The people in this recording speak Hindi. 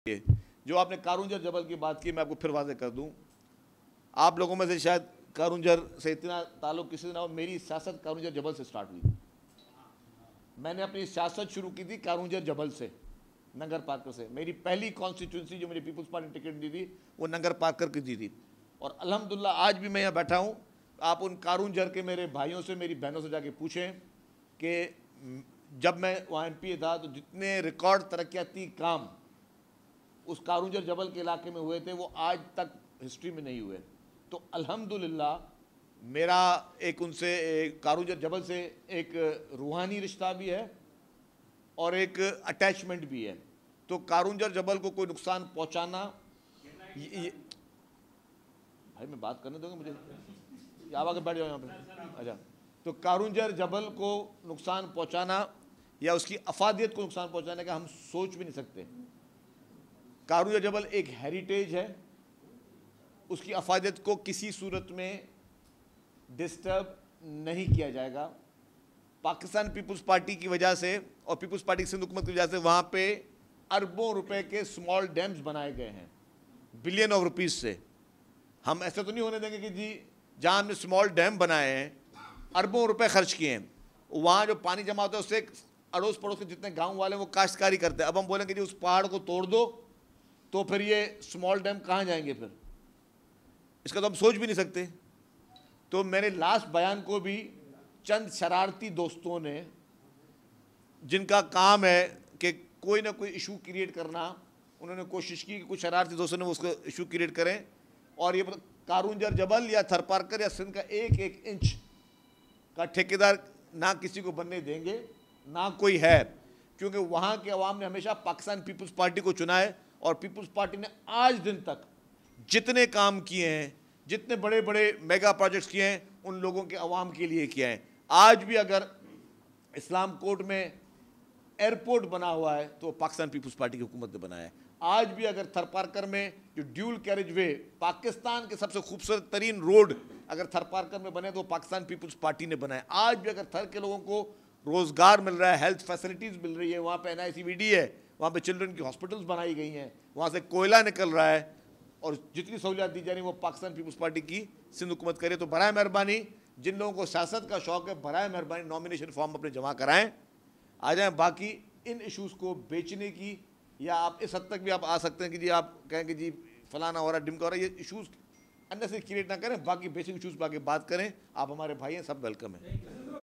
जो आपने कारूंजर जबल की बात की, मैं आपको फिर वाज़ेह कर दूं, आप लोगों में से शायद कारूंजर से इतना ताल्लुक़ किसी से ना हो, मेरी सियासत कारूंजर जबल से स्टार्ट हुई। मैंने अपनी सियासत शुरू की थी कारूंजर जबल से, नंगर पार्कर से। मेरी पहली कॉन्स्टिट्यूंसी जो मुझे पीपल्स पार्टी टिकट दी थी वो नंगर पार्कर की दी थी। और अल्हम्दुलिल्लाह आज भी मैं यहाँ बैठा हूँ। आप उन कारूंजर के मेरे भाइयों से, मेरी बहनों से जाके पूछें कि जब मैं वहाँ MP था तो जितने रिकॉर्ड तरक्याती काम उस कारूंजर जबल के इलाके में हुए थे वो आज तक हिस्ट्री में नहीं हुए। तो अल्हम्दुलिल्लाह मेरा एक उनसे कारूंजर जबल से एक रूहानी रिश्ता भी है और एक अटैचमेंट भी है। तो कारूंजर जबल को कोई नुकसान पहुंचाना, भाई मैं बात करने दोगे मुझे? आप आके बैठ जाओ यहाँ पे। अच्छा, तो कारूंजर जबल को नुकसान पहुंचाना या उसकी अफादियत को नुकसान पहुंचाने का हम सोच भी नहीं सकते। कारूंजर जबल एक हेरिटेज है, उसकी अफादियत को किसी सूरत में डिस्टर्ब नहीं किया जाएगा। पाकिस्तान पीपल्स पार्टी की वजह से और पीपल्स पार्टी की सिंध हुकूमत की वजह से वहाँ पे अरबों रुपए के स्मॉल डैम्स बनाए गए हैं, बिलियन ऑफ रुपीज़ से। हम ऐसा तो नहीं होने देंगे कि जी जहाँ हमने स्मॉल डैम बनाए हैं, अरबों रुपए खर्च किए हैं, वहाँ जो पानी जमा होता है उससे अड़ोस पड़ोस के जितने गाँव वाले हैं वो काश्तकारी करते हैं। अब हम बोलेंगे जी उस पहाड़ को तोड़ दो तो फिर ये स्मॉल डैम कहाँ जाएंगे फिर? इसका तो हम सोच भी नहीं सकते। तो मेरे लास्ट बयान को भी चंद शरारती दोस्तों ने, जिनका काम है कि कोई ना कोई इशू क्रिएट करना, उन्होंने कोशिश की कि कुछ शरारती दोस्तों ने उसको इशू क्रिएट करें और ये कारूंजर जबल या थरपारकर या सिंध का एक एक इंच का ठेकेदार ना किसी को बनने देंगे, ना कोई है। क्योंकि वहाँ के अवाम ने हमेशा पाकिस्तान पीपल्स पार्टी को चुना है और पीपल्स पार्टी ने आज दिन तक जितने काम किए हैं, जितने बड़े बड़े मेगा प्रोजेक्ट्स किए हैं, उन लोगों के अवाम के लिए किया है। आज भी अगर इस्लाम कोर्ट में एयरपोर्ट बना हुआ है तो पाकिस्तान पीपल्स पार्टी की हुकूमत ने बनाया है। आज भी अगर थरपारकर में जो ड्यूल कैरेज वे, पाकिस्तान के सबसे खूबसूरत तरीन रोड अगर थरपारकर में बने तो पाकिस्तान पीपल्स पार्टी ने बनाया। आज भी अगर थर के लोगों को रोज़गार मिल रहा है, हेल्थ फैसिलिटीज़ मिल रही है, वहाँ पे NICVD है, वहाँ पे चिल्ड्रन की हॉस्पिटल्स बनाई गई हैं, वहाँ से कोयला निकल रहा है और जितनी सहूलियात दी जा रही है वो पाकिस्तान पीपल्स पार्टी की सिंध हुकूमत करे। तो बराए मेहरबानी जिन लोगों को सियासत का शौक़ है, बराए मेहरबानी नॉमिनेशन फॉर्म अपने जमा कराएं, आ जाएं। बाकी इन इशूज़ को बेचने की, या आप इस हद तक भी आप आ सकते हैं कि जी आप कहें कि जी फलाना हो रहा है, ढिमका हो रहा है, ये इशूज़ अन्य से क्रिएट ना करें। बाकी बेसिक इशूज़ पर आगे बात करें। आप हमारे भाई हैं, सब वेलकम है।